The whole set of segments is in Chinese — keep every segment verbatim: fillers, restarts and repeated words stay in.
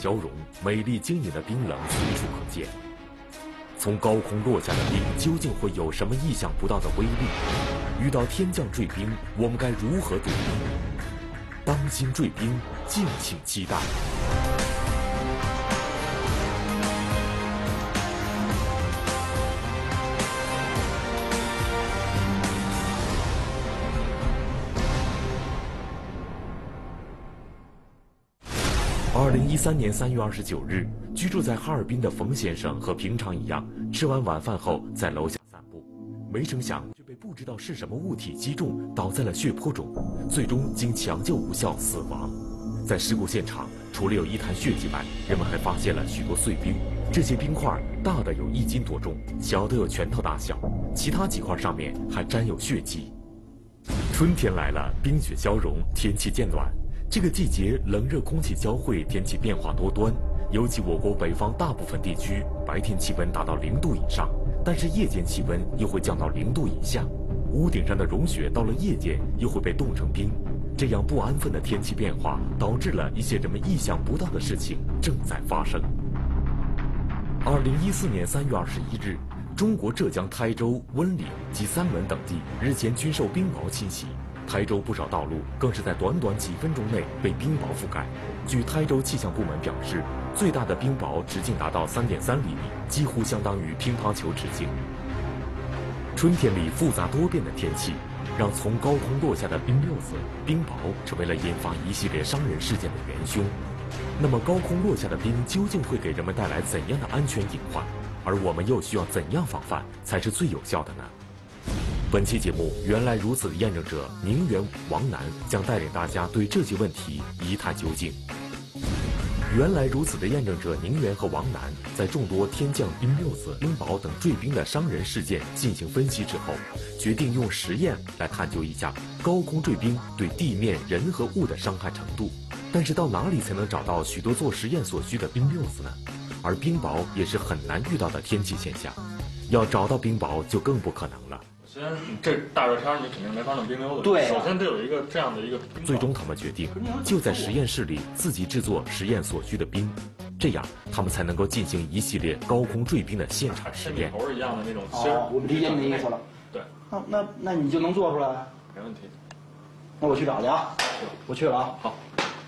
交融，美丽晶莹的冰冷随处可见。从高空落下的冰究竟会有什么意想不到的威力？遇到天降坠冰，我们该如何躲避？当心坠冰，敬请期待。二零一三年三月二十九日，居住在哈尔滨的冯先生和平常一样，吃完晚饭后在楼下散步，没成想却被不知道是什么物体击中，倒在了血泊中，最终经抢救无效死亡。在事故现场，除了有一滩血迹外，人们还发现了许多碎冰，这些冰块大的有一斤多重，小的有拳头大小，其他几块上面还沾有血迹。春天来了，冰雪消融，天气渐暖。这个季节冷热空气交汇，天气变化多端。尤其我国北方大部分地区，白天气温达到零度以上，但是夜间气温又会降到零度以下。屋顶上的融雪到了夜间又会被冻成冰。这样不安分的天气变化，导致了一些人们意想不到的事情正在发生。二零一四年三月二十一日，中国浙江台州、温岭及三门等地日前均受冰雹侵袭。台州不少道路更是在短短几分钟内被冰雹覆盖。据台州气象部门表示，最大的冰雹直径达到 三点三厘米，几乎相当于乒乓球直径。春天里复杂多变的天气，让从高空落下的冰溜子、冰雹成为了引发一系列伤人事件的元凶。那么，高空落下的冰究竟会给人们带来怎样的安全隐患？而我们又需要怎样防范才是最有效的呢？本期节目《原来如此》的验证者宁远、王楠将带领大家对这些问题一探究竟。原来如此的验证者宁远和王楠在众多天降冰溜子、冰雹等坠冰的伤人事件进行分析之后，决定用实验来探究一下高空坠冰对地面人和物的伤害程度。但是到哪里才能找到许多做实验所需的冰溜子呢？而冰雹也是很难遇到的天气现象，要找到冰雹就更不可能了。 首先，这大热天你肯定没法弄冰溜子。 对、啊， 首先得有一个这样的一个。 最终，他们决定就在实验室里自己制作实验所需的冰，这样他们才能够进行一系列高空坠冰的现场实验。 头一样的那种芯儿、 哦，我们理解你的意思了。 对， 那那那你就能做出来？ 没问题。 那我去找去啊！我去了啊！ 好。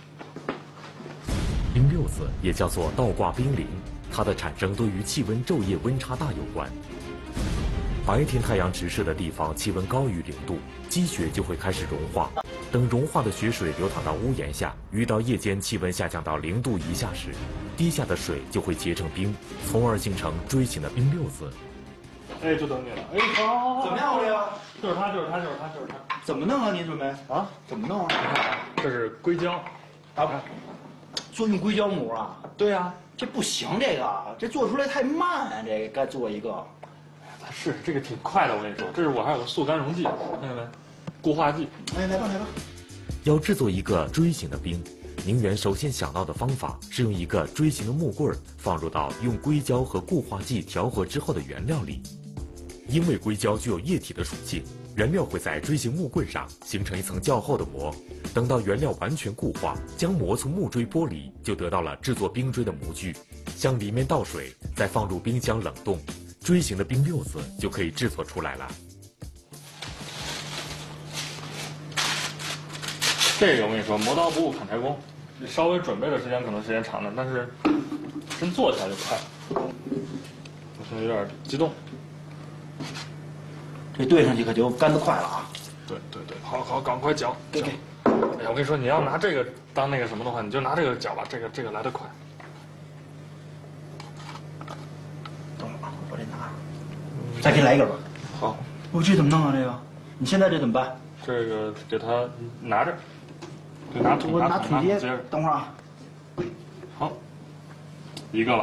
冰溜子也叫做倒挂冰凌，它的产生都与气温昼夜温差大有关。白天太阳直射的地方，气温高于零度，积雪就会开始融化。等融化的雪水流淌到屋檐下，遇到夜间气温下降到零度以下时，滴下的水就会结成冰，从而形成锥形的冰溜子。 哎，就等你了。哎，好， 怎么样，这个？ 就是它，就是它，就是它，就是它。 怎么弄啊？你准备啊？ 怎么弄啊？ 你看啊，这是硅胶， 啊，做用硅胶膜啊？ 对呀、啊， 这不行，这个这做出来太慢啊，这个该做一个。 是这个挺快的，我跟你说，这是我还有个速干溶剂，看见没？固化剂。 哎，来吧来吧。 要制作一个锥形的冰，宁远首先想到的方法是用一个锥形的木棍放入到用硅胶和固化剂调和之后的原料里。因为硅胶具有液体的属性，原料会在锥形木棍上形成一层较厚的膜。等到原料完全固化，将膜从木锥剥离，就得到了制作冰锥的模具。向里面倒水，再放入冰箱冷冻。锥形的冰溜子就可以制作出来了。 这个我跟你说，磨刀不误砍柴工，你稍微准备的时间可能时间长了，但是真做起来就快。我现在有点激动。 这兑上去可就干得快了啊！ 对对对，好好，赶快搅。 给给。 哎呀，我跟你说，你要拿这个当那个什么的话，你就拿这个搅吧，这个这个来得快。 等会儿啊，我把这拿。再给你来一根吧。 好。 我这怎么弄啊？这个，你现在这怎么办？ 这个给它拿着，就拿桶， 我拿桶接。等会儿啊。 好，一个了。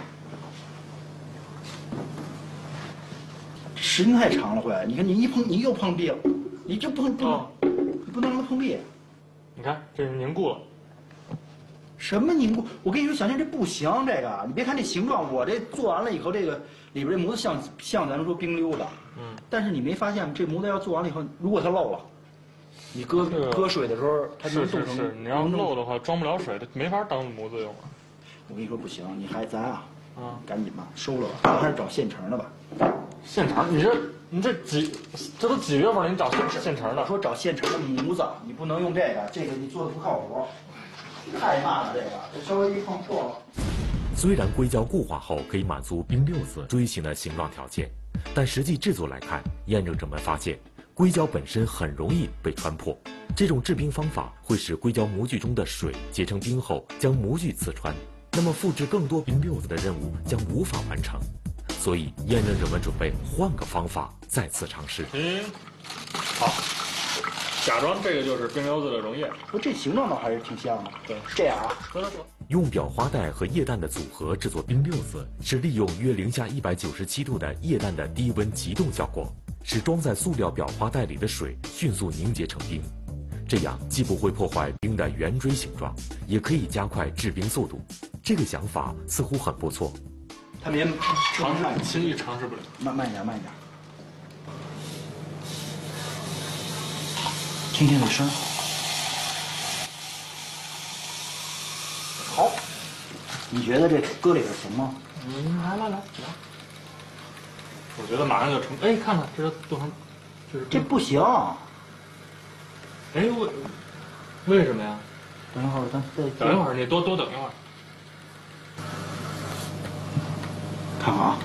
时间太长了，会，你看你一碰，你又碰壁了，你这不能不能， 哦、 你不能让它碰壁。 你看，这凝固了。 什么凝固？我跟你说，小天这不行，这个你别看这形状，我这做完了以后，这个里边这模子像像咱们说冰溜的，嗯，但是你没发现这模子要做完了以后，如果它漏了，你搁搁水的时候它是是是，你要漏的话装不了水，它没法当模子用了。 我跟你说不行，你还咱啊， 啊， 赶紧吧，收了吧，咱还是找现成的吧。 现成？你这你这几这都几月份了？你找现现成的？ 我说找现成的模子，你不能用这个，这个你做的不靠谱，太慢了这个，这稍微一碰破了。 虽然硅胶固化后可以满足冰六子锥形的形状条件，但实际制作来看，验证者们发现硅胶本身很容易被穿破。这种制冰方法会使硅胶模具中的水结成冰后将模具刺穿，那么复制更多冰六子的任务将无法完成。所以验证者们准备换个方法再次尝试。 嗯，好，假装这个就是冰溜子的溶液。 不，这形状倒还是挺像的。 对， 这样啊， 得得得。 用裱花带和液氮的组合制作冰六子，是利用约零下一百九十七度的液氮的低温急冻效果，使装在塑料裱花带里的水迅速凝结成冰。这样既不会破坏冰的圆锥形状，也可以加快制冰速度。这个想法似乎很不错。 他们也尝试轻易尝试不了， 慢慢一点，慢一点。听听这声。好，你觉得这搁里边行吗？ 嗯，来来来来，我觉得马上就成。哎，看看这是做成，这是这不行。 哎，为为什么呀？ 等一会儿，咱再等一会儿，你多多等一会儿。 看看啊，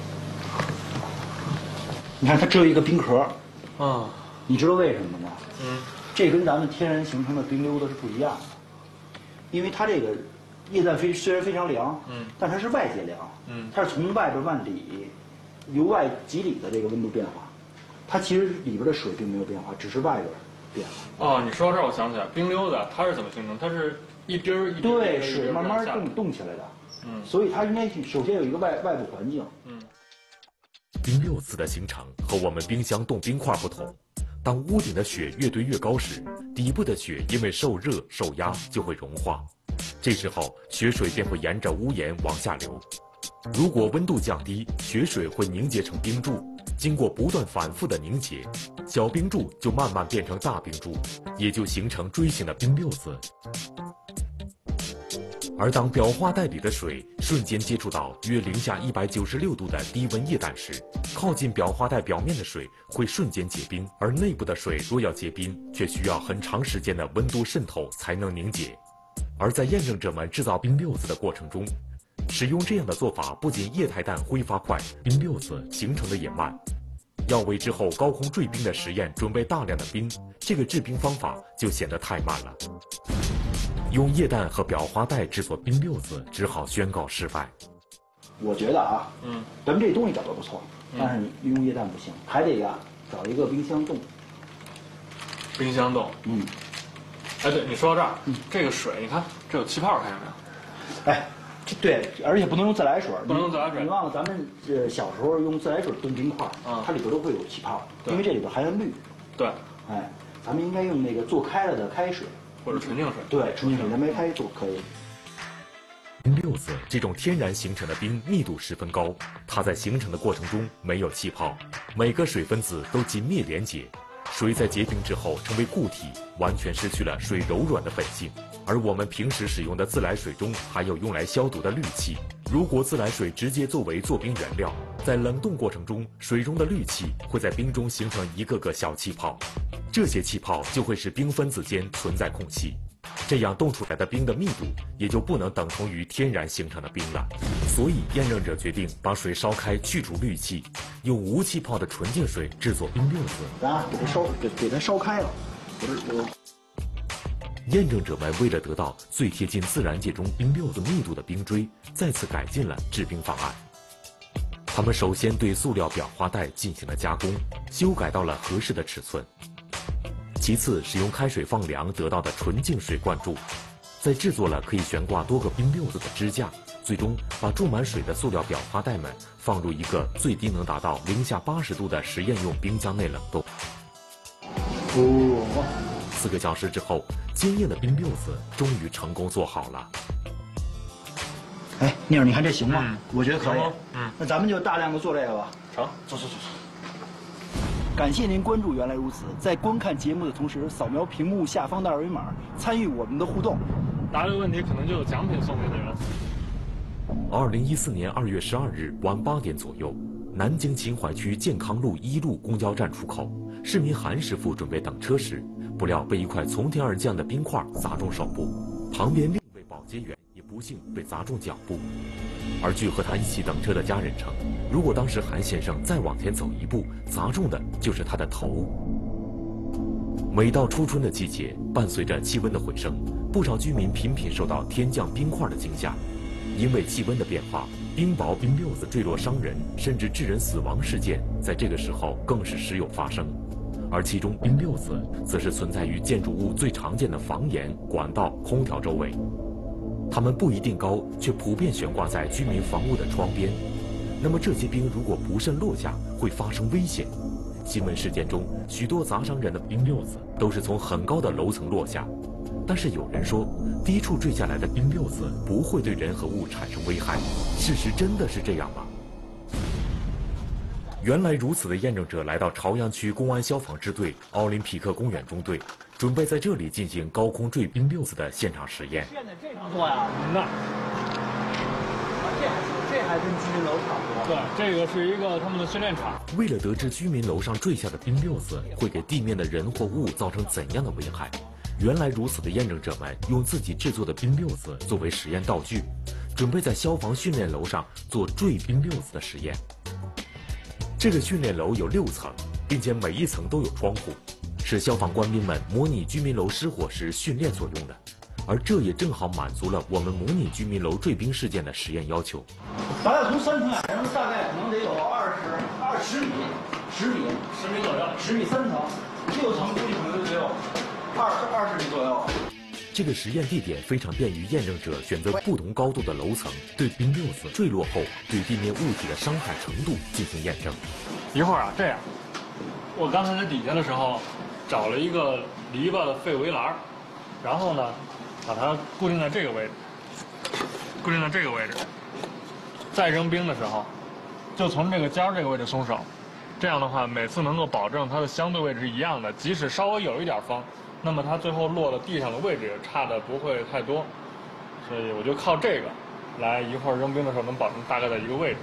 你看它只有一个冰壳， 啊， 你知道为什么吗？ 嗯， 这跟咱们天然形成的冰溜子是不一样的，因为它这个液氮非虽然非常凉， 嗯， 但它是外界凉， 嗯， 它是从外边往里由外及里的这个温度变化，它其实里边的水并没有变化，只是外边变化。 哦，你说到这儿，我想起来，冰溜子它是怎么形成？它是一滴儿一滴儿对， 一滴儿水慢慢下来冻冻起来的， 嗯， 所以它应该首先有一个外外部环境。 嗯， 冰六子的形成和我们冰箱冻冰块不同。当屋顶的雪越堆越高时，底部的雪因为受热受压就会融化，这时候雪水便会沿着屋檐往下流。如果温度降低，雪水会凝结成冰柱，经过不断反复的凝结，小冰柱就慢慢变成大冰柱，也就形成锥形的冰六子。而当裱花带里的水瞬间接触到约零下一百九十六度的低温液氮时，靠近裱花带表面的水会瞬间结冰，而内部的水若要结冰，却需要很长时间的温度渗透才能凝结。而在验证者们制造冰六子的过程中，使用这样的做法，不仅液态氮挥发快，冰六子形成的也慢。要为之后高空坠冰的实验准备大量的冰，这个制冰方法就显得太慢了。用液氮和裱花带制作冰六子，只好宣告失败。 我觉得啊， 嗯， 咱们这东西找的不错，但是你用液氮不行，还得呀找一个冰箱冻。 冰箱冻。 嗯， 哎，对，你说到这儿，嗯，这个水，你看这有气泡，看见没有？ 哎，这对，而且不能用自来水， 不能用自来水你忘了咱们呃小时候用自来水冻冰块， 嗯它里边都会有气泡， 对因为这里边含有氯。 对， 哎，咱们应该用那个做开了的开水， 或者纯净水。 对，纯净水蓝白开做可以。 冰六子这种天然形成的冰密度十分高，它在形成的过程中没有气泡，每个水分子都紧密连结，水在结冰之后成为固体，完全失去了水柔软的本性。而我们平时使用的自来水中还有用来消毒的氯气，如果自来水直接作为做冰原料，在冷冻过程中，水中的氯气会在冰中形成一个个小气泡，这些气泡就会使冰分子间存在空隙，这样冻出来的冰的密度也就不能等同于天然形成的冰了。所以验证者决定把水烧开，去除氯气，用无气泡的纯净水制作冰六子。 咱给它烧，给给它烧开了。我这我验证者们为了得到最贴近自然界中冰六子密度的冰锥，再次改进了制冰方案。他们首先对塑料裱花带进行了加工，修改到了合适的尺寸。其次，使用开水放凉得到的纯净水灌注，再制作了可以悬挂多个冰六子的支架，最终把注满水的塑料裱花带们放入一个最低能达到零下八十度的实验用冰箱内冷冻。 哦， 四个小时之后，坚硬的冰六子终于成功做好了。 哎，宁儿，你看这行吗？ 嗯我觉得可以。 嗯， 那咱们就大量的做这个吧。 成， 走走走走。感谢您关注《原来如此》，在观看节目的同时，扫描屏幕下方的二维码，参与我们的互动。 答对问题可能就有奖品送给你了。 二零一四年二月十二日晚八点左右，南京秦淮区健康路一路公交站出口，市民韩师傅准备等车时，不料被一块从天而降的冰块砸中手部，旁边另一位保洁员也不幸被砸中脚部。而据和他一起等车的家人称，如果当时韩先生再往前走一步，砸中的就是他的头。每到初春的季节，伴随着气温的回升，不少居民频频受到天降冰块的惊吓。因为气温的变化，冰雹、冰溜子坠落伤人，甚至致人死亡事件，在这个时候更是时有发生。而其中冰溜子，则是存在于建筑物最常见的房檐、管道、空调周围。它们不一定高，却普遍悬挂在居民房屋的窗边。那么这些冰如果不慎落下，会发生危险。新闻事件中，许多砸伤人的冰溜子都是从很高的楼层落下。但是有人说，低处坠下来的冰溜子不会对人和物产生危害，事实真的是这样吗？原来如此的验证者来到朝阳区公安消防支队奥林匹克公园中队，准备在这里进行高空坠冰溜子的现场实验。 现在这场做呀， 那这还这还跟居民楼差不多。 对，这个是一个他们的训练场。 为了得知居民楼上坠下的冰溜子会给地面的人或物造成怎样的危害，原来如此的验证者们用自己制作的冰溜子作为实验道具，准备在消防训练楼上做坠冰溜子的实验。这个训练楼有六层，并且每一层都有窗户，是消防官兵们模拟居民楼失火时训练所用的。而这也正好满足了我们模拟居民楼坠冰事件的实验要求。 咱俩从三层矮层大概可能得有二十二十米，十米， 十米左右， 十米三层，六层估计可能得有二十二十米左右。 这个实验地点非常便于验证者选择不同高度的楼层，对冰溜子坠落后对地面物体的伤害程度进行验证。 一会儿啊，这样，我刚才在底下的时候，找了一个篱笆的废围栏，然后呢，把它固定在这个位置，固定在这个位置。再扔冰的时候，就从这个尖儿这个位置松手，这样的话，每次能够保证它的相对位置是一样的，即使稍微有一点风，那么它最后落到地上的位置也差的不会太多。所以我就靠这个，来一会儿扔冰的时候能保证大概在一个位置。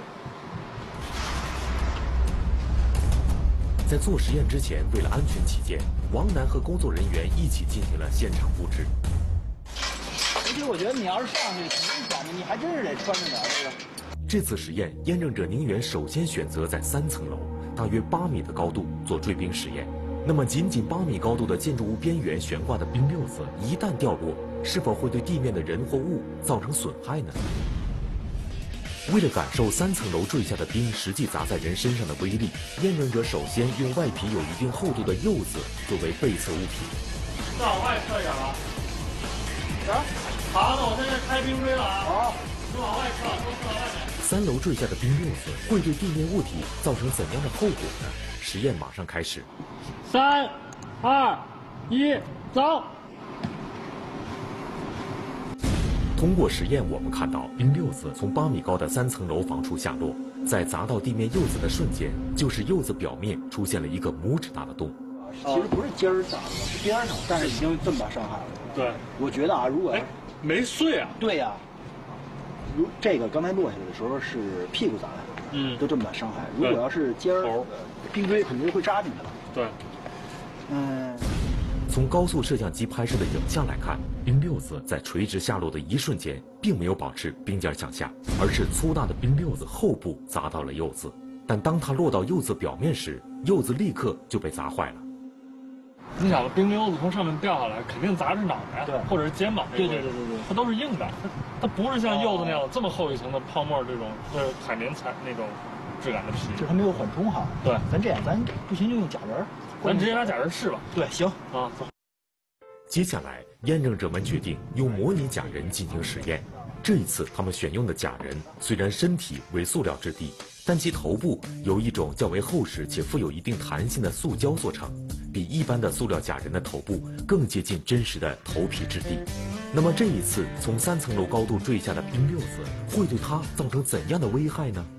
在做实验之前，为了安全起见，王楠和工作人员一起进行了现场布置。 而且我觉得你要是上去，挺危险的，你还真是得穿着点这个。 这次实验，验证者宁愿首先选择在三层楼，大约八米的高度做坠冰实验。那么，仅仅八米高度的建筑物边缘悬挂的冰溜子，一旦掉落，是否会对地面的人或物造成损害呢？为了感受三层楼坠下的冰实际砸在人身上的威力，验证者首先用外皮有一定厚度的柚子作为背测物品。 再往外撤一点吧。行。好，那我现在开冰锥了啊。好。你往外撤，都撤到外面。 三楼坠下的冰溜子会对地面物体造成怎样的后果呢？实验马上开始。 三、二、一，走。 通过实验，我们看到冰溜子从八米高的三层楼房处下落，在砸到地面柚子的瞬间，就是柚子表面出现了一个拇指大的洞。 其实不是尖儿砸的，是边上，但是已经这么大伤害了。 对， 我觉得啊，如果哎没碎啊。 对呀、啊，如这个刚才落下来的时候是屁股砸的， 嗯， 都这么大伤害。如果要是尖儿，冰锥肯定会扎进去了。 对， 嗯。 从高速摄像机拍摄的影像来看，冰溜子在垂直下落的一瞬间，并没有保持冰尖向下，而是粗大的冰溜子后部砸到了柚子。但当它落到柚子表面时，柚子立刻就被砸坏了。 你想，冰溜子从上面掉下来，肯定砸着脑袋， 对， 或者是肩膀这个位置， 对对对对对， 它都是硬的，它它不是像柚子那样这么厚一层的泡沫这种，就是海绵材那种质感的皮。 就是它没有缓冲好。 对， 咱这样，咱不行就用假人。 咱直接拿假人试吧。 对，行啊，走。 接下来，验证者们决定用模拟假人进行实验。这一次，他们选用的假人虽然身体为塑料质地，但其头部由一种较为厚实且富有一定弹性的塑胶做成，比一般的塑料假人的头部更接近真实的头皮质地。那么这一次从三层楼高度坠下的冰溜子，会对它造成怎样的危害呢？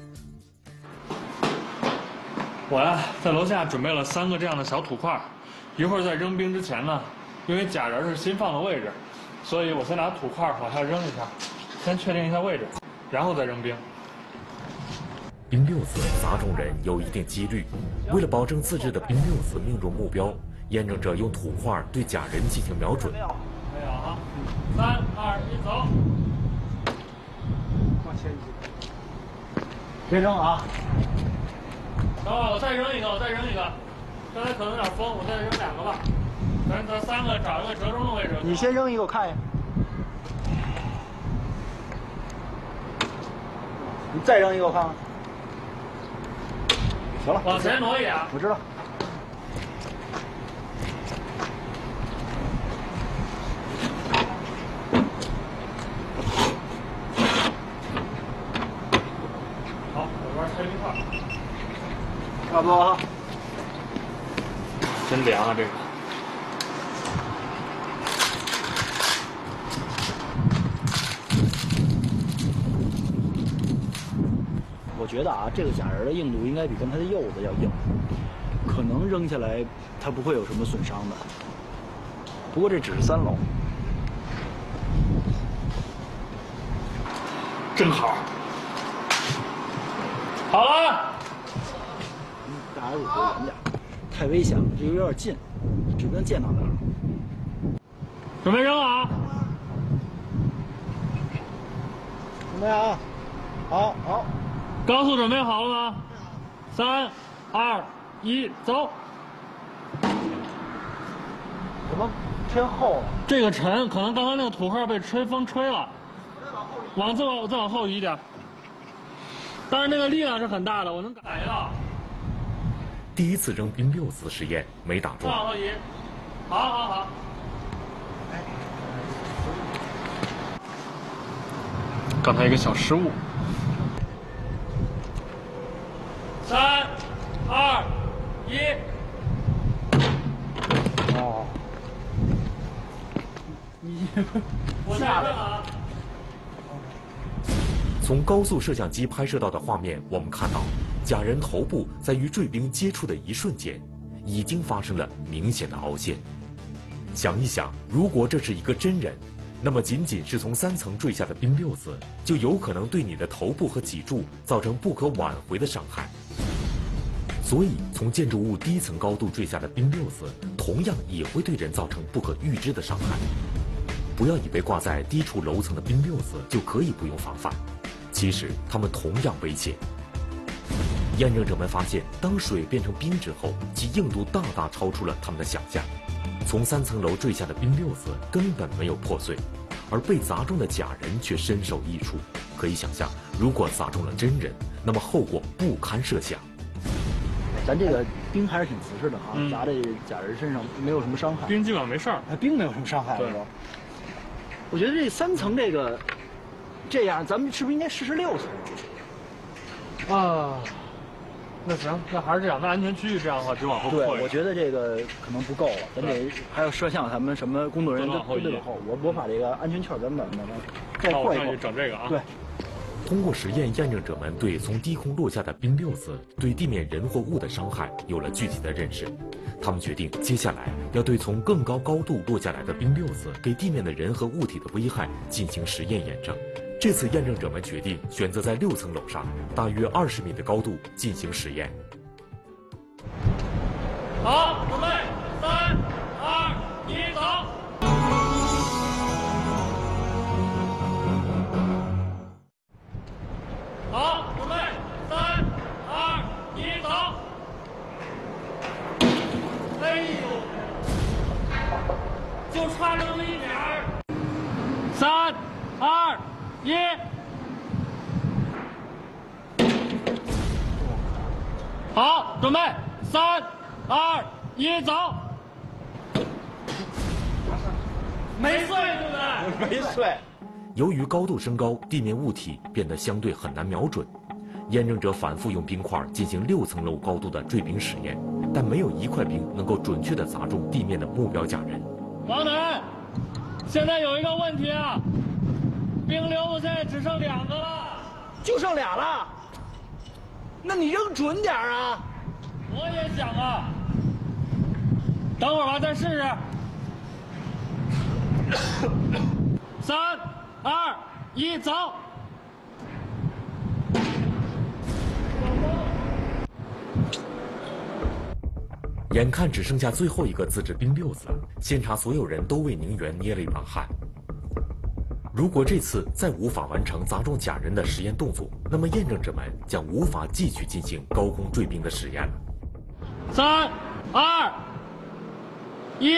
我呀，在楼下准备了三个这样的小土块，一会儿在扔冰之前呢，因为假人是新放的位置，所以我先拿土块往下扔一下，先确定一下位置。 然后再扔冰。 冰溜子砸中人有一定几率，为了保证自制的冰溜子命中目标，验证者用土块对假人进行瞄准。 没有啊！三二一，走！ 往前一别扔啊！ 等会儿我再扔一个，我再扔一个。刚才可能有点风，我再扔两个吧。咱咱三个找一个折中的位置。 你先扔一个，我看一眼。你再扔一个，我看看。行了， 往前挪一点。 我知道。 好，我玩拆冰块。 差不多哈。 真凉啊，这个。 我觉得啊，这个假人的硬度应该比刚才的柚子要硬，可能扔下来它不会有什么损伤的。不过这只是三楼， 正好。好了， 嗯，大家得躲远点，太危险了，这个有点近，指不定溅到哪儿。 准备扔啊！ 准备啊！好，好。 高速准备好了吗？三、二、一，走！ 怎么偏后了？ 这个沉，可能刚才那个土块被吹风吹了，往再往再往后移一点。但是那个力量是很大的，我能感觉到。 第一次扔冰溜子实验没打中。 再往后移，好好好。刚才一个小失误。三、二、一。 哦，你我下来了。 从高速摄像机拍摄到的画面，我们看到假人头部在与坠冰接触的一瞬间，已经发生了明显的凹陷。想一想，如果这是一个真人，那么仅仅是从三层坠下的冰溜子，就有可能对你的头部和脊柱造成不可挽回的伤害。所以，从建筑物低层高度坠下的冰溜子，同样也会对人造成不可预知的伤害。不要以为挂在低处楼层的冰溜子就可以不用防范，其实它们同样危险。验证者们发现，当水变成冰之后，其硬度大大超出了他们的想象。从三层楼坠下的冰溜子根本没有破碎，而被砸中的假人却身首异处。可以想象，如果砸中了真人，那么后果不堪设想。 咱这个冰还是挺瓷实的哈， 嗯、 砸这假人身上没有什么伤害。 冰基本上没事儿， 哎，冰没有什么伤害了都。我觉得这三层这个这样，咱们是不是应该试试六层？ 啊，那行，那还是这样，那安全区域这样的话就往后扩。 对，我觉得这个可能不够了，咱得还有摄像，咱们什么工作人员都都得往后。我我把这个安全气儿咱们咱们再扩一扩。 整这个啊。 对。 通过实验，验证者们对从低空落下的冰溜子对地面人或物的伤害有了具体的认识。他们决定接下来要对从更高高度落下来的冰溜子给地面的人和物体的危害进行实验验证。这次验证者们决定选择在六层楼上，大约二十米的高度进行实验。 好，准备，三、二、一，走。好，准备，三、二、一，走。哎呦，就差这么一点儿。三、二、一。好，准备，三、二、一，走。没碎，对不对？ 没碎。 由于高度升高，地面物体变得相对很难瞄准。验证者反复用冰块进行六层楼高度的坠冰实验，但没有一块冰能够准确地砸中地面的目标假人。 王楠，现在有一个问题啊，冰溜子现在只剩两个了， 就剩俩了。那你扔准点啊！ 我也想啊，等会儿吧，再试试。三、二、一，走！ 眼看只剩下最后一个自制冰溜子了，现场所有人都为宁远捏了一把汗。如果这次再无法完成砸中假人的实验动作，那么验证者们将无法继续进行高空坠冰的实验了。 三、二、一。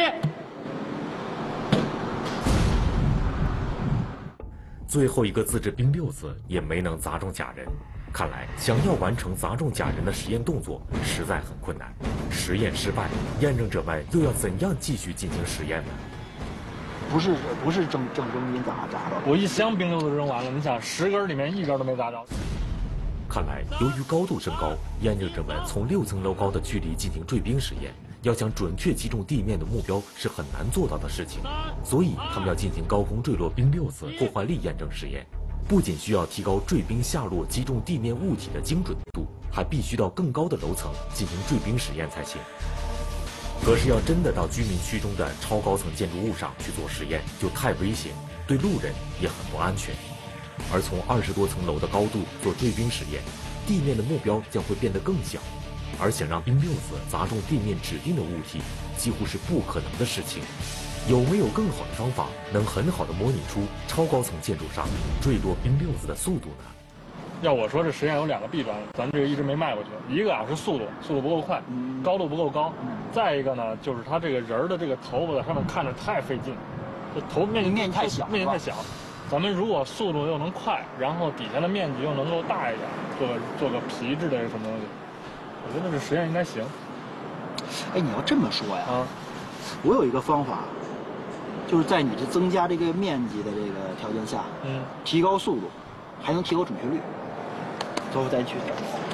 最后一个自制冰溜子也没能砸中假人，看来想要完成砸中假人的实验动作实在很困难。实验失败，验证者们又要怎样继续进行实验呢？ 不是不是正正中间砸砸着， 我一箱冰溜子扔完了，你想十根里面一根都没砸着。 看来由于高度升高，验证者们从六层楼高的距离进行坠冰实验，要想准确击中地面的目标是很难做到的事情，所以他们要进行高空坠落冰溜子破坏力验证实验。不仅需要提高坠冰下落击中地面物体的精准度，还必须到更高的楼层进行坠冰实验才行。可是要真的到居民区中的超高层建筑物上去做实验，就太危险，对路人也很不安全。而从二十多层楼的高度做坠冰实验，地面的目标将会变得更小，而想让冰溜子砸中地面指定的物体，几乎是不可能的事情。有没有更好的方法，能很好的模拟出超高层建筑上坠落冰溜子的速度呢？ 要我说，这实验有两个弊端，咱们这个一直没迈过去。一个啊是速度，速度不够快，高度不够高；再一个呢，就是它这个人儿的这个头发在上面看着太费劲，这头面积面积太小， 面积太小。咱们如果速度又能快，然后底下的面积又能够大一点，做个做个皮质的什么东西，我觉得这实验应该行。 哎，你要这么说呀， 啊， 我有一个方法，就是在你这增加这个面积的这个条件下， 嗯， 提高速度，还能提高准确率。走，咱去。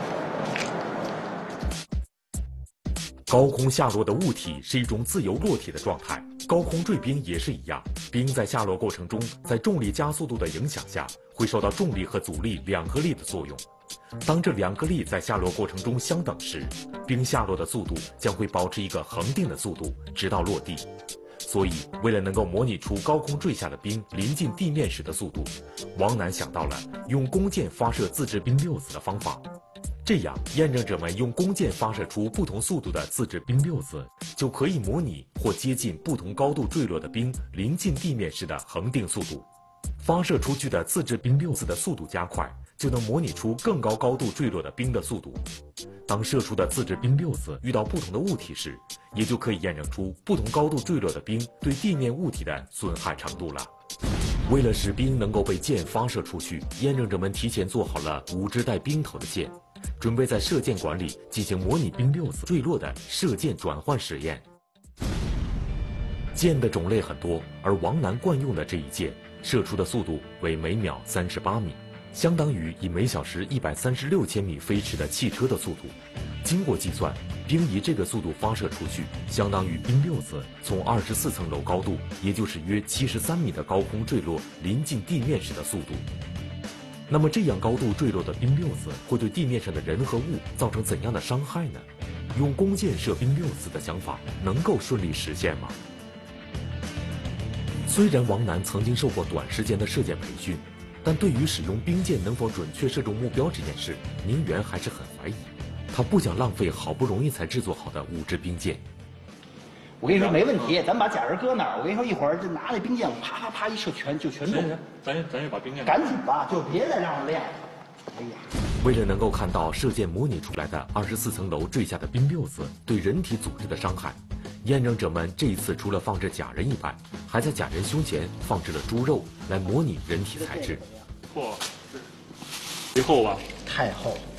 高空下落的物体是一种自由落体的状态，高空坠冰也是一样。冰在下落过程中，在重力加速度的影响下，会受到重力和阻力两个力的作用。当这两个力在下落过程中相等时，冰下落的速度将会保持一个恒定的速度，直到落地。所以，为了能够模拟出高空坠下的冰临近地面时的速度，王楠想到了用弓箭发射自制冰溜子的方法。这样，验证者们用弓箭发射出不同速度的自制冰溜子，就可以模拟或接近不同高度坠落的冰临近地面时的恒定速度。发射出去的自制冰溜子的速度加快，就能模拟出更高高度坠落的冰的速度。当射出的自制冰溜子遇到不同的物体时，也就可以验证出不同高度坠落的冰对地面物体的损害程度了。为了使冰能够被箭发射出去，验证者们提前做好了五支带冰头的箭，准备在射箭管里进行模拟冰溜子坠落的射箭转换实验。箭的种类很多，而王楠惯用的这一箭射出的速度为每秒三十八米，相当于以每小时一百三十六千米飞驰的汽车的速度。经过计算，冰以这个速度发射出去，相当于冰溜子从二十四层楼高度，也就是约七十三米的高空坠落临近地面时的速度。那么这样高度坠落的冰溜子会对地面上的人和物造成怎样的伤害呢？用弓箭射冰溜子的想法能够顺利实现吗？虽然王楠曾经受过短时间的射箭培训，但对于使用冰箭能否准确射中目标这件事，宁远还是很怀疑。他不想浪费好不容易才制作好的五支冰箭。 我跟你说没问题，咱把假人搁那儿。我跟你说，一会儿就拿那冰箭，啪啪啪一射，全就全中。 咱咱咱就把冰箭赶紧吧，就别再让我练了。哎呀， 为了能够看到射箭模拟出来的二十四层楼坠下的冰溜子对人体组织的伤害，验证者们这一次除了放置假人以外，还在假人胸前放置了猪肉来模拟人体材质。 嚯，这厚吧？ 太厚了。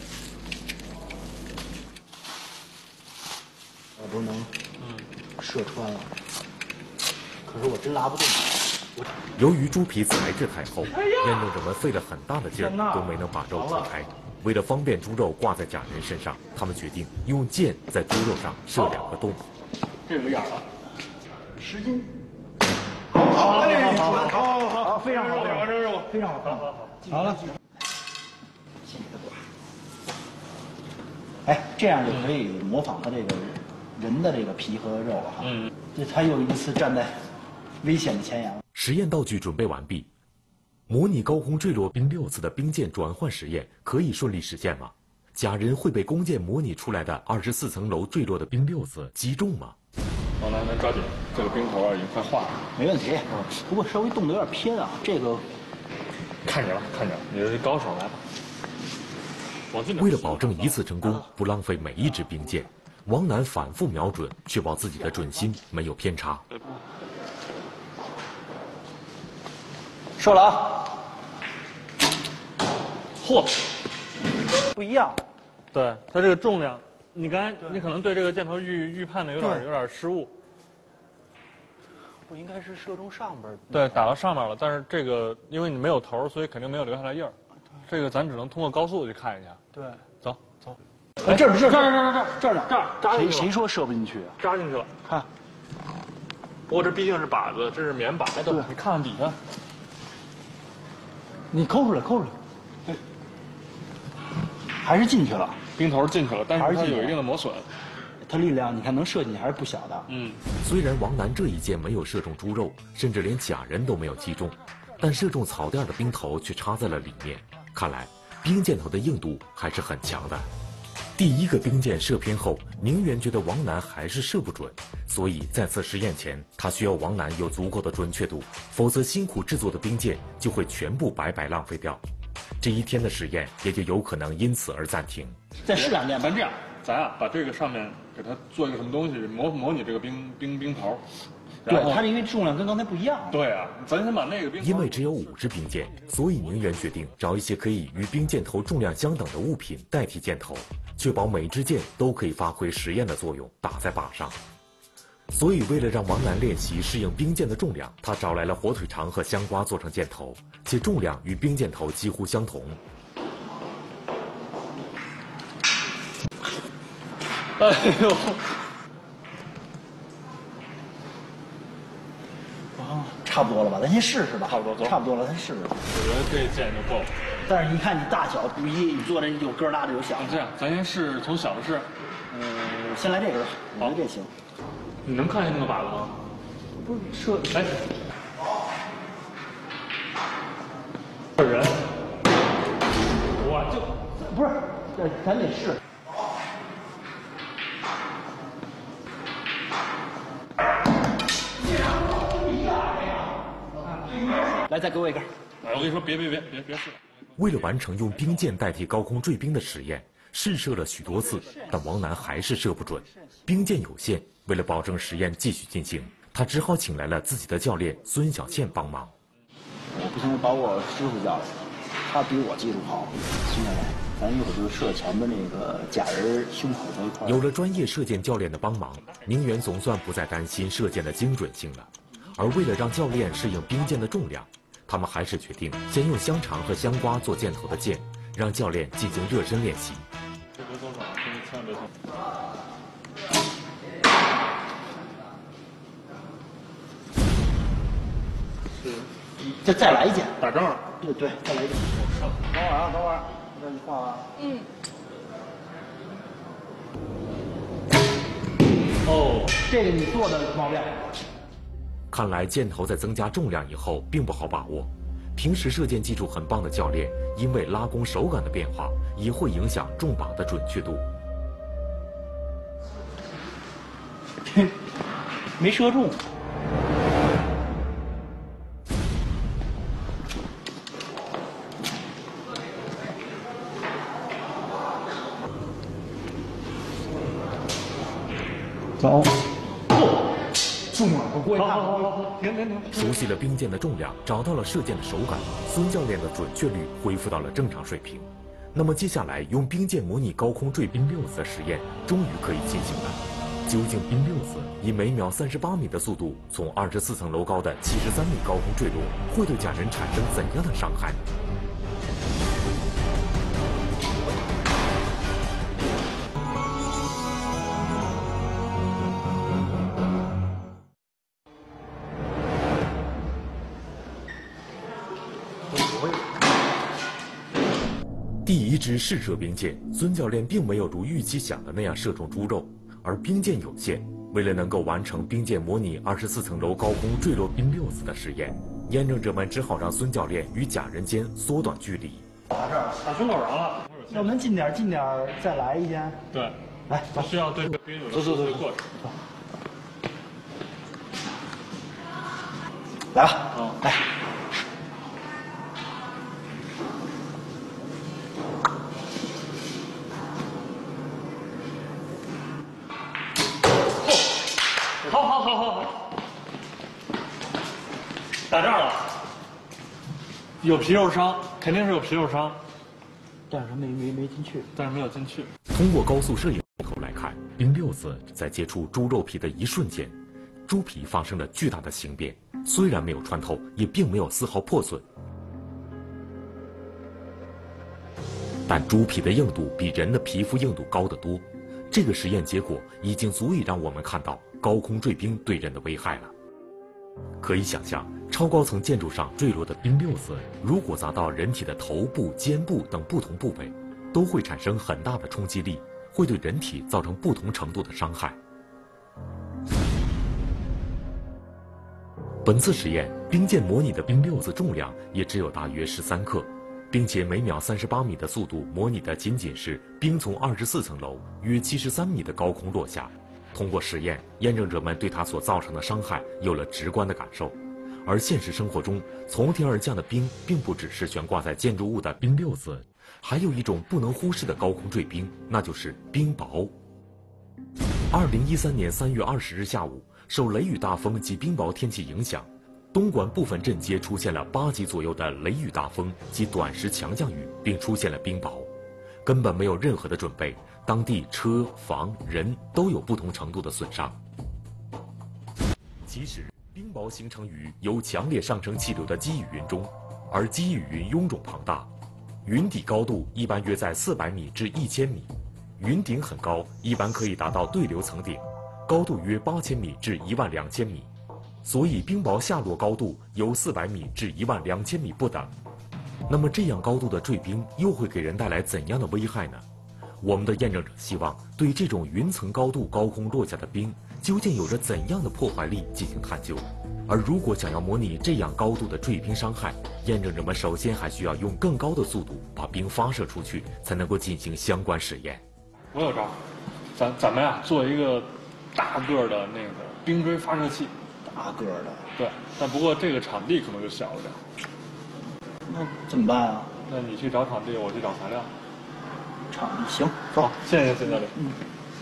我不能射穿了，可是我真拉不动。 由于猪皮材质太厚，验证者们费了很大的劲儿都没能把肉破开。为了方便猪肉挂在假人身上，他们决定用箭在猪肉上射两个洞。 这有眼了， 十斤。好，好，好，好，好，好，好，非常好，非常好，非常好，好，好，好了。先给它挂。哎，这样就可以模仿它这个人的这个皮和肉了哈。嗯。这他又一次站在危险的前沿了。 实验道具准备完毕，模拟高空坠落冰溜子的冰箭转换实验可以顺利实现吗？ 假人会被弓箭模拟出来的二十四层楼坠落的冰溜子击中吗？ 王楠，咱抓紧，这个冰头啊已经快化了。 没问题。嗯，不过稍微动得有点偏啊，这个。 看见了，看见了，你是高手，来吧。往这边。 为了保证一次成功，不浪费每一支冰箭，王楠反复瞄准，确保自己的准心没有偏差。 射了啊！ 嚯， 不一样。 对，它这个重量，你刚才你可能对这个箭头预预判的有点有点失误。 不应该是射中上边？ 对，打到上面了，但是这个因为你没有头，所以肯定没有留下来印儿。这个咱只能通过高速去看一下。 对， 走走。 哎，这儿这儿这儿这儿这儿这儿呢？ 这儿扎进去了。 谁谁说射不进去啊？ 扎进去了， 看。 不过这毕竟是靶子，这是棉靶。 对， 你看看底下。 你抠出来，抠出来。对。还是进去了。 冰头进去了，但是它有一定的磨损。 它力量你看能射进去还是不小的。 嗯。 虽然王楠这一箭没有射中猪肉，甚至连假人都没有击中，但射中草垫的冰头却插在了里面。看来冰箭头的硬度还是很强的。第一个冰箭射偏后，宁远觉得王楠还是射不准，所以在此实验前，他需要王楠有足够的准确度，否则辛苦制作的冰箭就会全部白白浪费掉。这一天的实验也就有可能因此而暂停。 再试两遍， 咱这样，咱啊把这个上面给它做一个什么东西，模模拟这个冰冰冰头。 对，它是因为重量跟刚才不一样。 对啊，咱先把那个冰。 因为只有五支冰箭，所以宁远决定找一些可以与冰箭头重量相等的物品代替箭头，确保每支箭都可以发挥实验的作用，打在靶上。所以为了让王楠练习适应冰箭的重量，他找来了火腿肠和香瓜做成箭头，且重量与冰箭头几乎相同。 哎呦！ 啊，差不多了吧？咱先试试吧。 差不多，走。 差不多了，咱试试。 我觉得这箭就够了。 但是你看你大小不一，你做这有个儿大的有小的。 这样，咱先试从小的试。 嗯，先来这个吧。我觉得这行。 你能看见那个靶子吗？ 不是射， 哎，这人，我就不是，这咱得试。来，再给我一根。 哎，我跟你说，别别别别别试了。 为了完成用冰箭代替高空坠冰的实验，试射了许多次，但王楠还是射不准。冰箭有限，为了保证实验继续进行，他只好请来了自己的教练孙小倩帮忙。 我不行，把我师傅叫来，他比我技术好。孙教练，咱一会儿就射前面那个假人胸口那一块。 有了专业射箭教练的帮忙，宁远总算不再担心射箭的精准性了。而为了让教练适应冰箭的重量，他们还是决定先用香肠和香瓜做箭头的箭，让教练进行热身练习。 别别多少，千万别动。 再再来一箭， 打正了。 对对，再来一箭。等会儿啊，等会儿，这你放啊。 嗯。 哦， 这个你做的毛病。 看来箭头在增加重量以后并不好把握。平时射箭技术很棒的教练，因为拉弓手感的变化，也会影响中靶的准确度。 没射中。走。中了，我过去看。好好好，停停停。 熟悉了冰箭的重量，找到了射箭的手感，孙教练的准确率恢复到了正常水平。那么接下来用冰箭模拟高空坠冰溜子的实验终于可以进行了。究竟冰溜子以每秒三十八米的速度从二十四层楼高的七十三米高空坠落，会对假人产生怎样的伤害？第一支试射冰箭，孙教练并没有如预期想的那样射中猪肉，而冰箭有限，为了能够完成冰箭模拟二十四层楼高空坠落冰溜子的实验，验证者们只好让孙教练与假人间缩短距离。 打这儿， 打胸口上了。 要不咱近点近点再来一天。 对， 来走。 需要对这个冰有走走走走过程。 来吧， 嗯， 来。 好好好好好，打这儿了，有皮肉伤，肯定是有皮肉伤， 但是没没没进去， 但是没有进去。 通过高速摄影镜头来看，冰溜子在接触猪肉皮的一瞬间，猪皮发生了巨大的形变，虽然没有穿透，也并没有丝毫破损。但猪皮的硬度比人的皮肤硬度高得多，这个实验结果已经足以让我们看到高空坠冰对人的危害了。可以想象，超高层建筑上坠落的冰溜子，如果砸到人体的头部、肩部等不同部位，都会产生很大的冲击力，会对人体造成不同程度的伤害。本次实验，冰剑模拟的冰溜子重量也只有大约十三克，并且每秒三十八米的速度模拟的仅仅是冰从二十四层楼约七十三米的高空落下。通过实验，验证者们对它所造成的伤害有了直观的感受。而现实生活中，从天而降的冰并不只是悬挂在建筑物的冰溜子，还有一种不能忽视的高空坠冰，那就是冰雹。二零一三年三月二十日下午，受雷雨大风及冰雹天气影响，东莞部分镇街出现了八级左右的雷雨大风及短时强降雨，并出现了冰雹。根本没有任何的准备，当地车、房、人都有不同程度的损伤。其实，冰雹形成于由强烈上升气流的积雨云中，而积雨云臃肿庞大，云底高度一般约在四百米至一千米，云顶很高，一般可以达到对流层顶，高度约八千米至一万两千米，所以冰雹下落高度由四百米至一万两千米不等。那么这样高度的坠冰又会给人带来怎样的危害呢？我们的验证者希望对这种云层高度高空落下的冰究竟有着怎样的破坏力进行探究。而如果想要模拟这样高度的坠冰伤害，验证者们首先还需要用更高的速度把冰发射出去，才能够进行相关实验。 我有招，咱咱们呀做一个大个儿的那个冰锥发射器， 大个儿的。 对，但不过这个场地可能就小了点。 那怎么办啊？ 那你去找场地，我去找材料。 场地行，走。 谢谢谢教练。 嗯。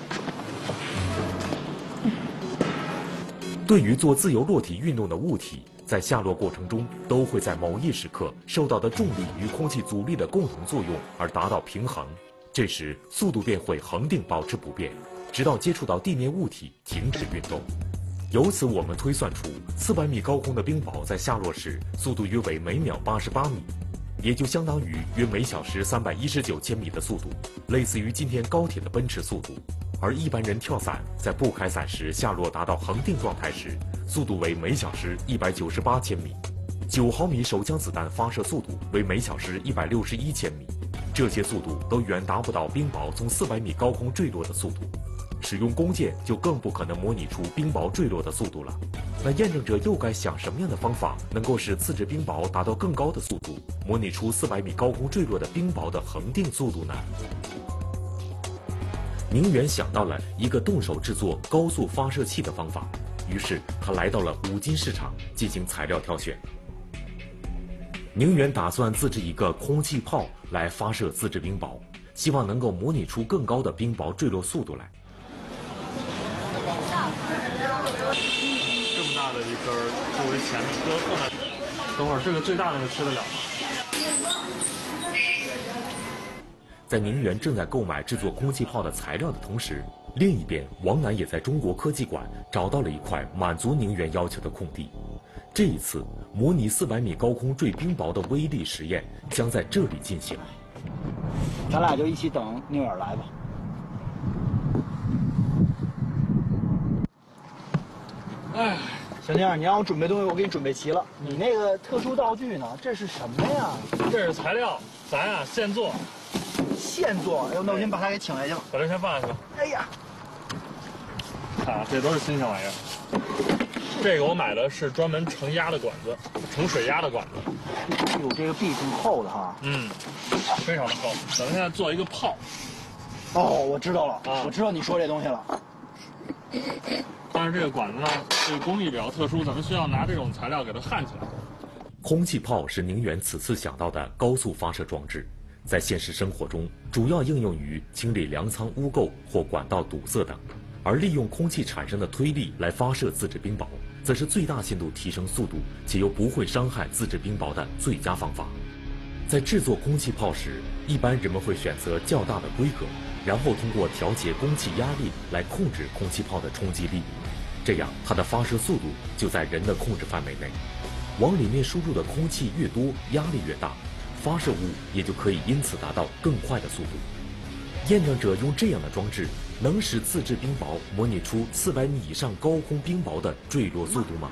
对于做自由落体运动的物体，在下落过程中都会在某一时刻受到的重力与空气阻力的共同作用而达到平衡，这时速度便会恒定保持不变，直到接触到地面物体停止运动。由此我们推算出四百米高空的冰雹在下落时速度约为每秒八十八米，也就相当于约每小时三百一十九千米的速度，类似于今天高铁的奔驰速度。而一般人跳伞在不开伞时下落达到恒定状态时，速度为每小时一百九十八千米，九毫米手枪子弹发射速度为每小时一百六十一千米，这些速度都远达不到冰雹从四百米高空坠落的速度。使用弓箭就更不可能模拟出冰雹坠落的速度了。那验证者又该想什么样的方法，能够使自制冰雹达到更高的速度，模拟出四百米高空坠落的冰雹的恒定速度呢？宁远想到了一个动手制作高速发射器的方法，于是他来到了五金市场进行材料挑选。宁远打算自制一个空气炮来发射自制冰雹，希望能够模拟出更高的冰雹坠落速度来。 这么大的一根作为前面搁放在，等会儿这个最大的吃得了吗？ 在宁远正在购买制作空气炮的材料的同时，另一边王楠也在中国科技馆找到了一块满足宁远要求的空地。这一次模拟四百米高空坠冰雹的威力实验将在这里进行。 咱俩就一起等宁远来吧。 哎， 小宁，你让我准备东西，我给你准备齐了。你那个特殊道具呢？这是什么呀？ 这是材料，咱呀现做。 现做？哎呦，那我先把他给请来去吧。 把这先放下去吧。 哎呀， 看啊，这都是新鲜玩意儿。 这个我买的是专门盛压的管子，盛水压的管子。 有这个壁挺厚的哈。 嗯，非常的厚。咱们现在做一个泡。 哦，我知道了， 啊， 我知道你说这东西了。 但是这个管子呢，这个工艺比较特殊，咱们需要拿这种材料给它焊起来。 空气炮是宁远此次想到的高速发射装置，在现实生活中主要应用于清理粮仓污垢或管道堵塞等，而利用空气产生的推力来发射自制冰雹，则是最大限度提升速度且又不会伤害自制冰雹的最佳方法。在制作空气炮时，一般人们会选择较大的规格，然后通过调节供气压力来控制空气炮的冲击力，这样它的发射速度就在人的控制范围内。往里面输入的空气越多，压力越大，发射物也就可以因此达到更快的速度。验证者用这样的装置，能使自制冰雹模拟出四百米以上高空冰雹的坠落速度吗？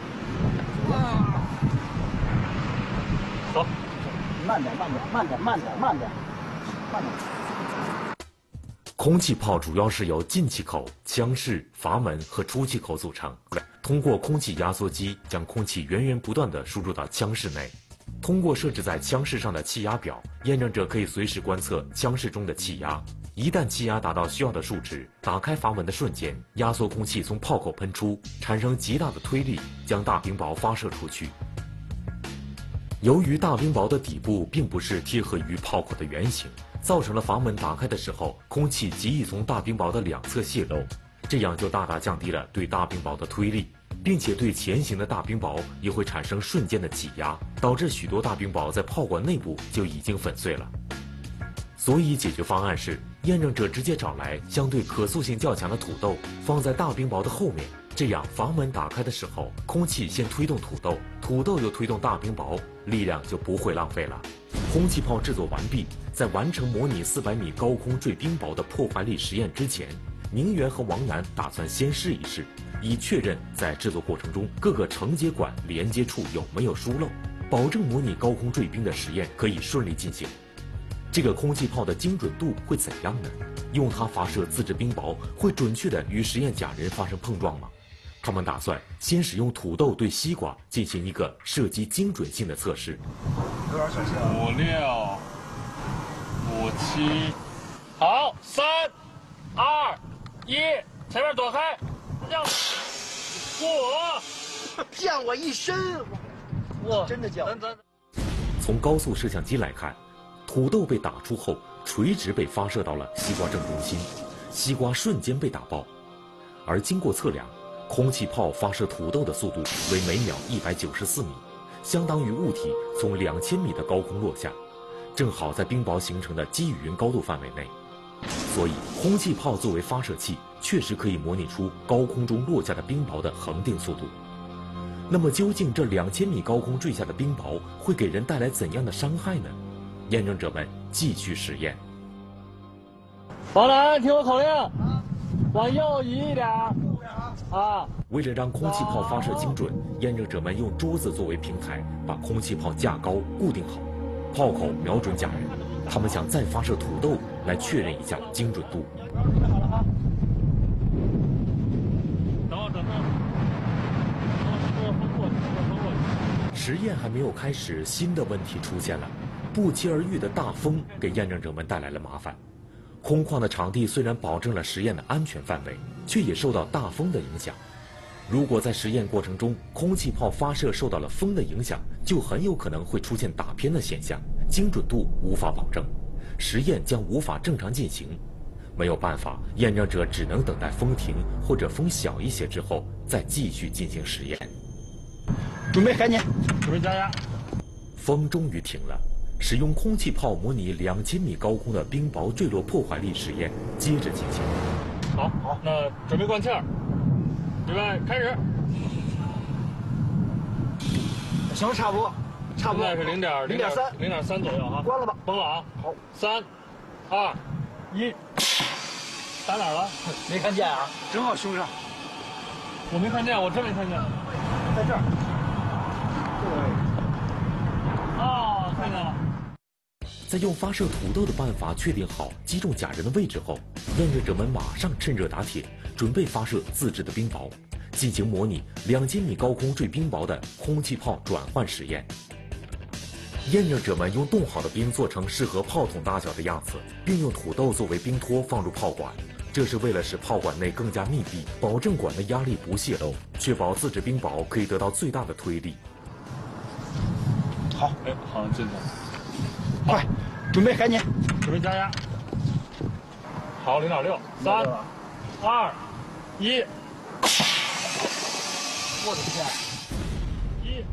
走， 慢点，慢点，慢点，慢点，慢点，慢点。 空气炮主要是由进气口、枪室、阀门和出气口组成。通过空气压缩机将空气源源不断地输入到枪室内。通过设置在枪室上的气压表，验证者可以随时观测枪室中的气压。一旦气压达到需要的数值，打开阀门的瞬间，压缩空气从炮口喷出，产生极大的推力，将大冰雹发射出去。由于大冰雹的底部并不是贴合于炮口的圆形，造成了阀门打开的时候，空气极易从大冰雹的两侧泄漏，这样就大大降低了对大冰雹的推力，并且对前行的大冰雹也会产生瞬间的挤压，导致许多大冰雹在炮管内部就已经粉碎了。所以解决方案是，验证者直接找来相对可塑性较强的土豆，放在大冰雹的后面，这样阀门打开的时候，空气先推动土豆，土豆又推动大冰雹，力量就不会浪费了。空气炮制作完毕，在完成模拟四百米高空坠冰雹的破坏力实验之前，宁源和王楠打算先试一试，以确认在制作过程中各个承接管连接处有没有疏漏，保证模拟高空坠冰的实验可以顺利进行。这个空气炮的精准度会怎样呢？用它发射自制冰雹会准确地与实验假人发生碰撞吗？他们打算先使用土豆对西瓜进行一个射击精准性的测试。 有点小心。五六五七，好，三二一，前面躲开，让我溅我一身， 哇， 真的溅我。 从高速摄像机来看，土豆被打出后，垂直被发射到了西瓜正中心，西瓜瞬间被打爆。而经过测量，空气炮发射土豆的速度为每秒一百九十四米，相当于物体从两千米的高空落下，正好在冰雹形成的积雨云高度范围内。所以，空气炮作为发射器，确实可以模拟出高空中落下的冰雹的恒定速度。那么，究竟这两千米高空坠下的冰雹会给人带来怎样的伤害呢？验证者们继续实验。 王楠，听我口令，往右移一点。啊！ 为了让空气炮发射精准，验证者们用桌子作为平台，把空气炮架高固定好，炮口瞄准假人。他们想再发射土豆来确认一下精准度。 等会儿，等会儿，等会儿风过去，等会儿风过去。 实验还没有开始，新的问题出现了。不期而遇的大风给验证者们带来了麻烦。空旷的场地虽然保证了实验的安全范围，却也受到大风的影响。如果在实验过程中空气炮发射受到了风的影响，就很有可能会出现打偏的现象，精准度无法保证，实验将无法正常进行。没有办法，验证者只能等待风停或者风小一些之后再继续进行实验。 准备赶紧， 准备加压。 风终于停了。使用空气炮模拟两千米高空的冰雹坠落破坏力实验接着进行。 好，好，那准备灌气儿，预备开始。 行，差不多，差不多。 现在是零点零点三， 零点三左右哈。 关了吧， 崩了啊！ 好， 三、二、一，打哪儿了？ 没看见啊，正好胸上。 我没看见，我真没看见。 在这儿。这个位置。 哦，看见了。 在用发射土豆的办法确定好击中假人的位置后，验证者们马上趁热打铁，准备发射自制的冰雹。 进行模拟两千米高空坠冰雹的空气炮转换实验。验证者们用冻好的冰做成适合炮筒大小的样子，并用土豆作为冰托放入炮管，这是为了使炮管内更加密闭，保证管的压力不泄漏，确保自制冰雹可以得到最大的推力。 好， 哎，好像进去了。 快，准备，赶紧， 准备加压。好，零点六，三、二、一。 我的天！ 一。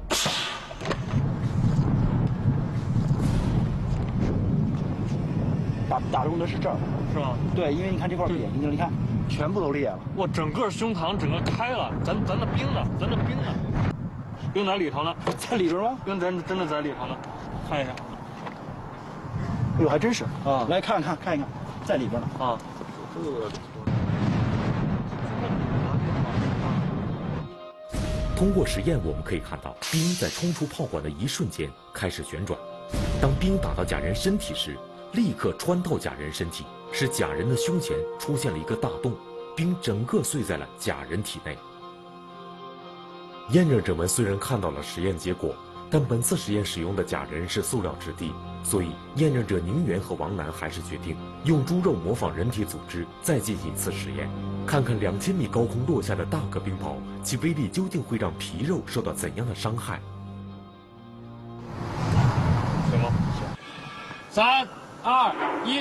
打打中的是这儿， 是吗？ 对，因为你看这块扁平，你看全部都裂了。 哇，整个胸膛整个开了，咱咱的冰呢？咱的冰呢？冰在里头呢， 在里边吗？ 冰真真的在里头呢，看一下。 哎呦，还真是啊！ 来看看看一看，在里边呢啊。 通过实验，我们可以看到，冰在冲出炮管的一瞬间开始旋转。当冰打到假人身体时，立刻穿透假人身体，使假人的胸前出现了一个大洞，冰整个碎在了假人体内。验证者们虽然看到了实验结果，但本次实验使用的假人是塑料质地，所以验证者宁远和王楠还是决定用猪肉模仿人体组织，再进行一次实验，看看两千米高空落下的大个冰雹，其威力究竟会让皮肉受到怎样的伤害。 行吗？行。三、二、一，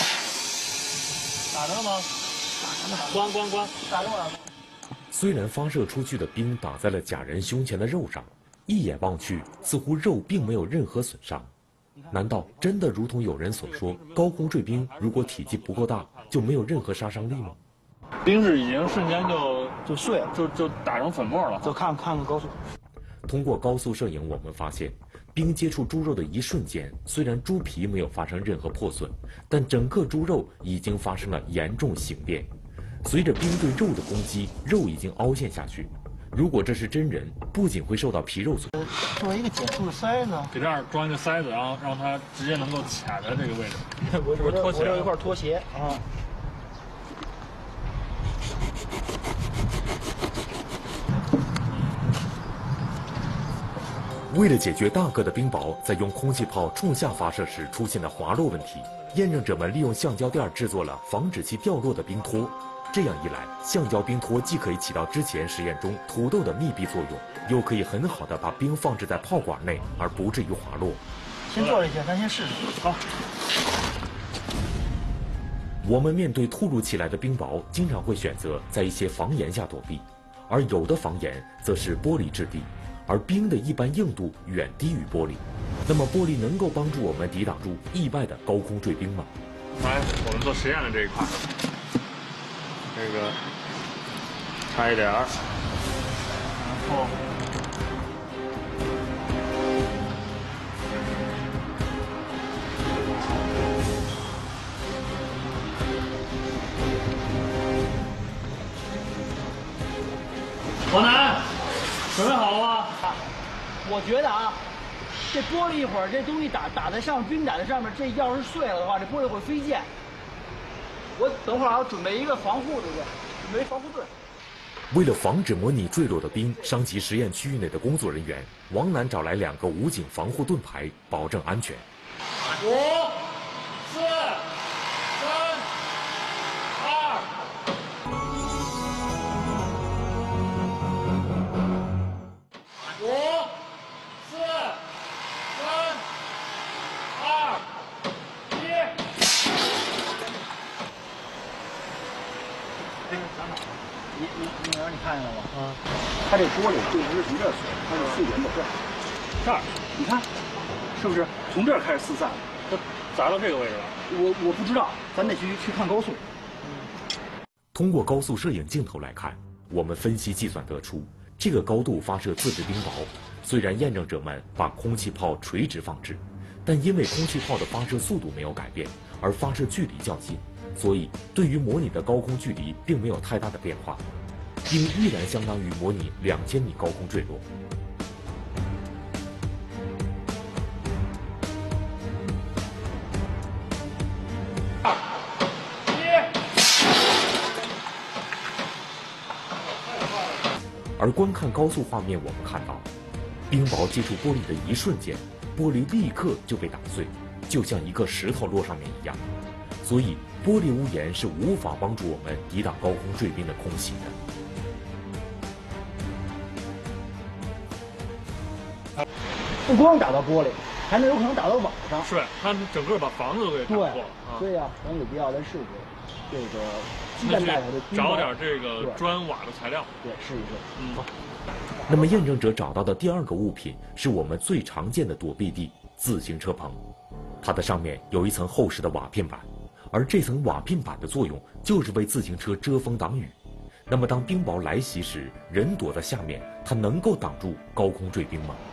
打着了吗？打着了。关关关，打着了。 虽然发射出去的冰打在了假人胸前的肉上，一眼望去，似乎肉并没有任何损伤。难道真的如同有人所说，高空坠冰如果体积不够大，就没有任何杀伤力吗？ 冰是已经瞬间就就碎了， 就就打成粉末了。 就看看看高速。 通过高速摄影，我们发现，冰接触猪肉的一瞬间，虽然猪皮没有发生任何破损，但整个猪肉已经发生了严重形变。随着冰对肉的攻击，肉已经凹陷下去。如果这是真人，不仅会受到皮肉损， 作为一个减速的塞子， 给这儿装一个塞子，然后让它直接能够卡在这个位置。 我是不是拖鞋？ 我有一块拖鞋啊。 为了解决大个的冰雹在用空气炮冲下发射时出现的滑落问题，验证者们利用橡胶垫制作了防止其掉落的冰托。这样一来，橡胶冰托既可以起到之前实验中土豆的密闭作用，又可以很好的把冰放置在炮管内，而不至于滑落。 先做这些，咱先试试。好。 我们面对突如其来的冰雹，经常会选择在一些房檐下躲避，而有的房檐则是玻璃质地，而冰的一般硬度远低于玻璃。那么，玻璃能够帮助我们抵挡住意外的高空坠冰吗？ 来，我们做实验的这一块。这个差一点儿，然后王楠，准备好了吗？ 我觉得啊，这玻璃一会儿这东西打打在上面，冰打在上面，这要是碎了的话，这玻璃会飞溅。我等会儿啊，准备一个防护，对不对？准备防护盾。 为了防止模拟坠落的冰伤及实验区域内的工作人员，王楠找来两个武警防护盾牌，保证安全。 五、四、三、二。五、四、三、二、一。 你你你让你看见了吗？啊，它这玻璃并不是从这儿碎，它是碎源到这儿。 这儿， 你看，是不是从这儿开始四散？ 它砸到这个位置了。 我我不知道，咱得去去看高速。 通过高速摄影镜头来看，我们分析计算得出，这个高度发射自制冰雹，虽然验证者们把空气炮垂直放置，但因为空气炮的发射速度没有改变，而发射距离较近，所以对于模拟的高空距离并没有太大的变化，冰依然相当于模拟两千米高空坠落。 而观看高速画面，我们看到，冰雹接触玻璃的一瞬间，玻璃立刻就被打碎，就像一个石头落上面一样。所以，玻璃屋檐是无法帮助我们抵挡高空坠冰的空袭的。不光打到玻璃，还能有可能打到瓦上。 是，它整个把房子都给打破了啊。 对呀、啊，咱有必要再试试这个鸡蛋大小的冰雹， 找点这个砖瓦的材料， 对，试一试。 嗯。 那么，验证者找到的第二个物品是我们最常见的躲避地——自行车棚。它的上面有一层厚实的瓦片板，而这层瓦片板的作用就是为自行车遮风挡雨。那么，当冰雹来袭时，人躲在下面，它能够挡住高空坠冰吗？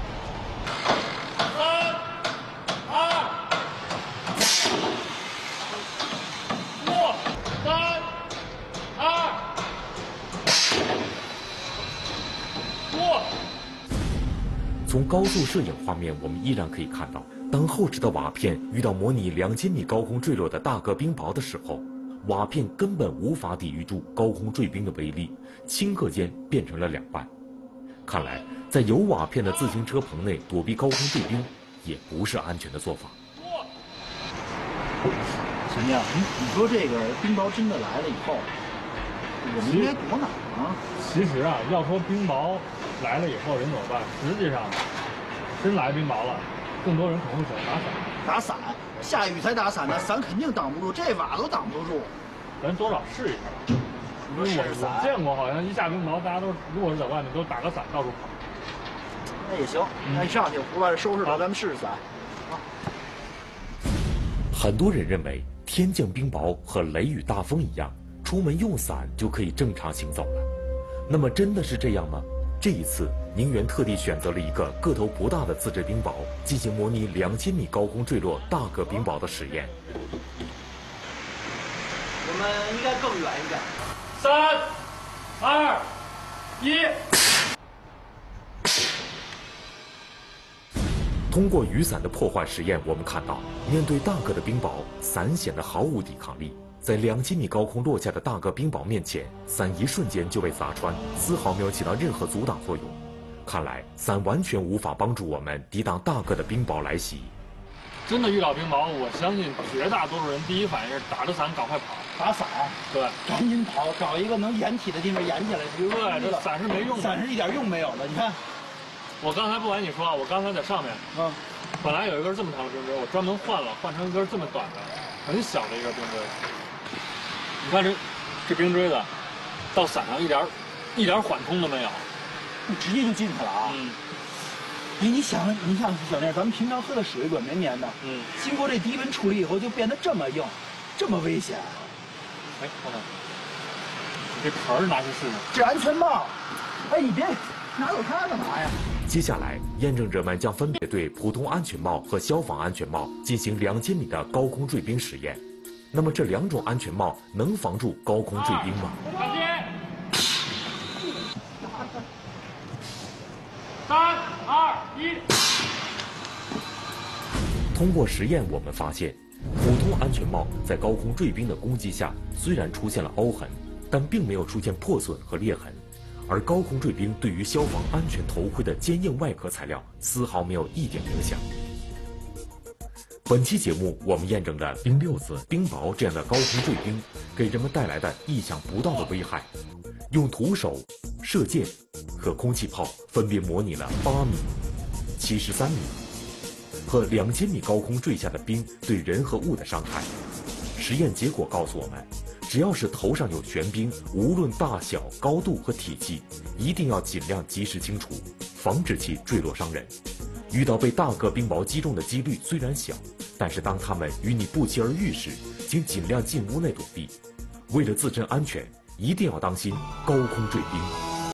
从高速摄影画面，我们依然可以看到，当厚实的瓦片遇到模拟两千米高空坠落的大个冰雹的时候，瓦片根本无法抵御住高空坠冰的威力，顷刻间变成了两半。看来，在有瓦片的自行车棚内躲避高空坠冰，也不是安全的做法。 秦亮，你你说这个冰雹真的来了以后，我们应该躲哪儿啊？ 其实啊，要说冰雹来了以后人怎么办？实际上，真来冰雹了，更多人可能会选择打伞。 打伞，下雨才打伞呢，伞肯定挡不住，这瓦都挡不住。 咱多少试一下吧。因为我我见过，好像一下冰雹，大家都如果是在外面都打个伞到处跑。 那也行，那你上去我把这收拾了，咱们试试伞。啊。 很多人认为天降冰雹和雷雨大风一样，出门用伞就可以正常行走了。那么真的是这样吗？这一次，宁源特地选择了一个个头不大的自制冰雹，进行模拟两千米高空坠落大个冰雹的实验。 我们应该更远一点。 三、二、一。 通过雨伞的破坏实验，我们看到，面对大个的冰雹，伞显得毫无抵抗力。在两千米高空落下的大个冰雹面前，伞一瞬间就被砸穿，丝毫没有起到任何阻挡作用。看来，伞完全无法帮助我们抵挡大个的冰雹来袭。 真的遇到冰雹，我相信绝大多数人第一反应是打着伞赶快跑， 打伞， 对， 赶紧跑，找一个能掩体的地方掩起来。比如说对，这伞是没用的， 伞是一点用没有的。你看， 我刚才不瞒你说啊，我刚才在上面， 嗯， 本来有一根这么长的冰锥，我专门换了，换成一根这么短的，很小的一根冰锥。你看这这冰锥子到伞上一点一点缓冲都没有， 你直接就进去了啊！ 嗯。 哎，你想，你想小聂，咱们平常喝的水软绵绵的， 嗯， 经过这低温处理以后，就变得这么硬，这么危险。 哎，看看，你这盆儿拿去试试。 这安全帽，哎，你别拿走它干嘛呀？ 接下来，验证者们将分别对普通安全帽和消防安全帽进行两千米的高空坠冰实验。那么，这两种安全帽能防住高空坠冰吗？ 小心！三、二、一。 通过实验，我们发现，普通安全帽在高空坠冰的攻击下，虽然出现了凹痕，但并没有出现破损和裂痕。而高空坠冰对于消防安全头盔的坚硬外壳材料丝毫没有一点影响。本期节目，我们验证了冰溜子、冰雹这样的高空坠冰给人们带来的意想不到的危害。用徒手、射箭和空气炮分别模拟了八米、七十三米和两千米高空坠下的冰对人和物的伤害。实验结果告诉我们，只要是头上有悬冰，无论大小、高度和体积，一定要尽量及时清除，防止其坠落伤人。遇到被大个冰雹击中的几率虽然小，但是当它们与你不期而遇时，请尽量进屋内躲避。为了自身安全，一定要当心高空坠冰。